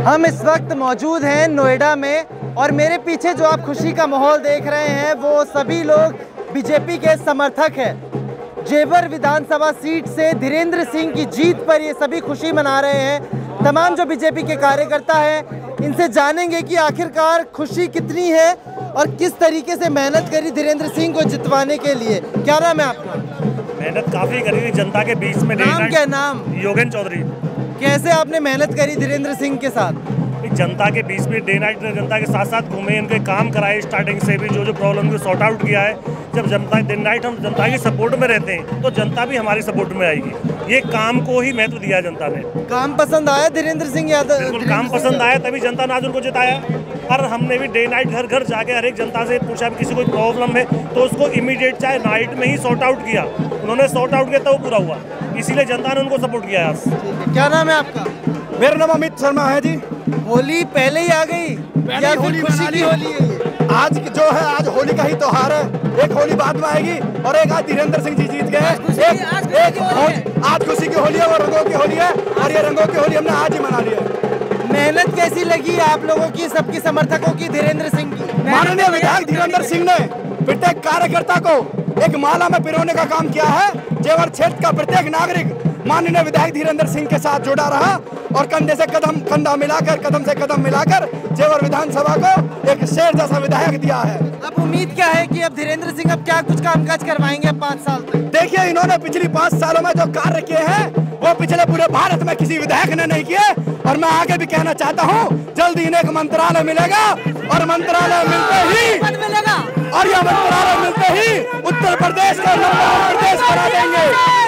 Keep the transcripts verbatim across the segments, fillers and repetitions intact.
हम इस वक्त मौजूद हैं नोएडा में और मेरे पीछे जो आप खुशी का माहौल देख रहे हैं वो सभी लोग बीजेपी के समर्थक हैं। जेवर विधानसभा सीट से धीरेन्द्र सिंह की जीत पर ये सभी खुशी मना रहे हैं। तमाम जो बीजेपी के कार्यकर्ता हैं इनसे जानेंगे कि आखिरकार खुशी कितनी है और किस तरीके से मेहनत करी धीरेन्द्र सिंह को जितवाने के लिए। क्या नाम है आपका? मेहनत काफ़ी करी थी जनता के बीच में। नाम क्या नाम? योगेंद्र चौधरी। कैसे आपने मेहनत करी धीरेन्द्र सिंह के साथ? जनता के बीच में डे नाइट जनता के साथ साथ घूमे, इनके काम कराए, स्टार्टिंग से भी जो जो प्रॉब्लम को सॉर्ट आउट किया है। जब जनता दिन नाइट हम जनता की सपोर्ट में रहते हैं तो जनता भी हमारी सपोर्ट में आएगी। ये काम को ही महत्व दिया जनता ने। काम पसंद आया धीरेन्द्र सिंह यादव? बिल्कुल काम पसंद आया, तभी जनता ने आज उनको जिताया। और हमने भी डे नाइट घर घर जाके हर एक जनता से पूछा किसी को प्रॉब्लम है तो उसको इमीडिएट चाहे नाइट में ही सॉर्ट आउट किया। उन्होंने सॉर्ट आउट किया तो वो पूरा हुआ, इसीलिए जनता ने उनको सपोर्ट किया है। क्या नाम है आपका? मेरा नाम अमित शर्मा है जी। होली पहले ही आ गई या होली खुशी की होली है? आज जो है आज होली का ही त्योहार है। एक होली बाद में आएगी और एक आज धीरेन्द्र सिंह जी जीत गए। एक, एक आज खुशी की होली है और रंगों की होली है और ये रंगों की होली हमने आज ही मना ली है। मेहनत कैसी लगी आप लोगों की, सबकी समर्थकों की, धीरेन्द्र सिंह की? माननीय विधायक धीरेन्द्र सिंह ने प्रत्येक कार्यकर्ता को एक माला में पिरोने का काम किया है। जेवर क्षेत्र का प्रत्येक नागरिक माननीय विधायक धीरेन्द्र सिंह के साथ जुड़ा रहा और कंधे से कदम कंधा मिलाकर कदम से कदम मिलाकर जेवर विधानसभा को एक शेर जैसा विधायक दिया है। अब उम्मीद क्या है कि अब धीरेन्द्र सिंह अब क्या कुछ कामकाज करवाएंगे पाँच साल तक? देखिए, इन्होंने पिछली पाँच सालों में जो कार्य किए हैं वो पिछले पूरे भारत में किसी विधायक ने नहीं किए। और मैं आगे भी कहना चाहता हूँ, जल्द ही इन्हें एक मंत्रालय मिलेगा और मंत्रालय मिलते ही मिलेगा और यह मंत्रालय मिलते ही उत्तर प्रदेश का नंबर प्रदेश बना देंगे।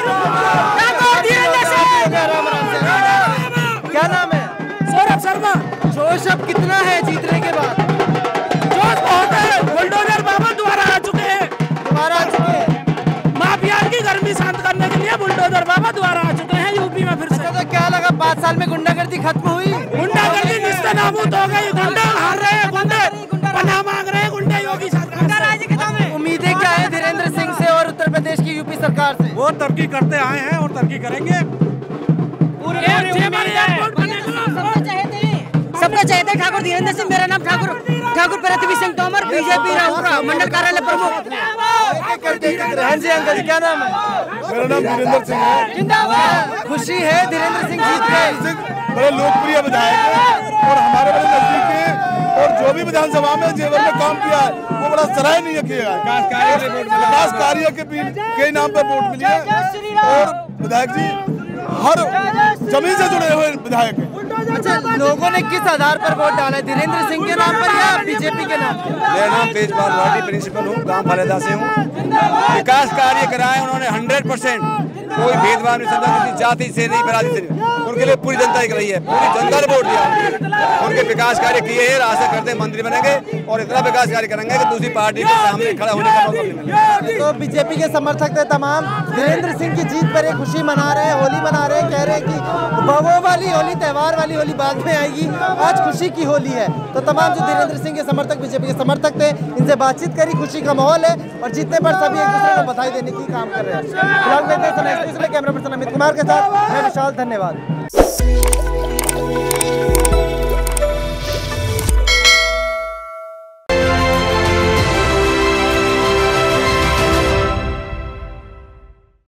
क्या नाम है? सौरभ शर्मा। जोश अब कितना है जीतने के बाद? जोश बहुत है। बुलडोजर बाबा दोबारा आ चुके हैं। दोबारा आ चुके हैं। माफिया की गर्मी शांत करने के लिए बुलडोजर बाबा दोबारा आ चुके हैं यूपी में फिर से। अच्छा, तो क्या लगा पाँच साल में गुंडागर्दी खत्म हुई? गुंडागर्दी निस्तेनाबूद हो गई। गुंडे हार रहे हैं, गुंडे पनाह मांग रहे हैं, गुंडे योगी सरकार। उम्मीदें क्या है धीरेन्द्र सिंह से और उत्तर प्रदेश की यूपी सरकार से? वो तरक्की करते आए हैं और तरक्की करेंगे। सबका चाहते ठाकुर धीरेन्द्र सिंह। मेरा नाम ठाकुर ठाकुर पृथ्वी सिंह तोमर, बीजेपी राहुल मंडल कार्यालय प्रमुख। क्या नाम है? मेरा नाम धीरेन्द्र सिंह है। खुशी है धीरेन्द्र सिंह जीत गए। बड़े लोकप्रिय विधायक हैं और हमारे बड़े नजदीक हैं और जो भी विधानसभा में जेवर में काम किया है वो बड़ा सराहनीय किया है। विकास कार्य के के नाम पर वोट मिली है और विधायक जी हर जमीन से जुड़े हुए विधायक हैं। अच्छा, लोगों ने किस आधार पर वोट डाला है, धीरेन्द्र सिंह के नाम पर या बीजेपी के नाम पर? मेरा नाम तेजपाल भाटी प्रिंसिपल हूँ, गांव फालेदा से हूँ। विकास कार्य कराए उन्होंने हंड्रेड परसेंट, कोई भेदभाव नहीं समझा, किसी जाति से नहीं, बरादरी से नहीं। उनके लिए पूरी जनता एक रही है, पूरी जनता ने वोट दिया। उनके विकास कार्य किए हैं, आशा करते हैं मंत्री बनेंगे और इतना विकास कार्य करेंगे कि दूसरी पार्टी के सामने खड़ा होने का मौका मिलेगा। तो बीजेपी के समर्थक थे तमाम धीरेन्द्र सिंह की जीत पर एक खुशी मना रहे हैं, होली मना रहे हैं, कह रहे हैं कि वो वाली होली, त्योहार वाली होली बाद में आएगी, आज खुशी की होली है। तो तमाम जो धीरेन्द्र सिंह के समर्थक बीजेपी के समर्थक थे इनसे बातचीत करी, खुशी का माहौल है और जीतने पर सभी एक दूसरे को बधाई देने की काम कर रहे हैं। कैमरा पर्सन अमित कुमार के साथ मैं विशाल, धन्यवाद।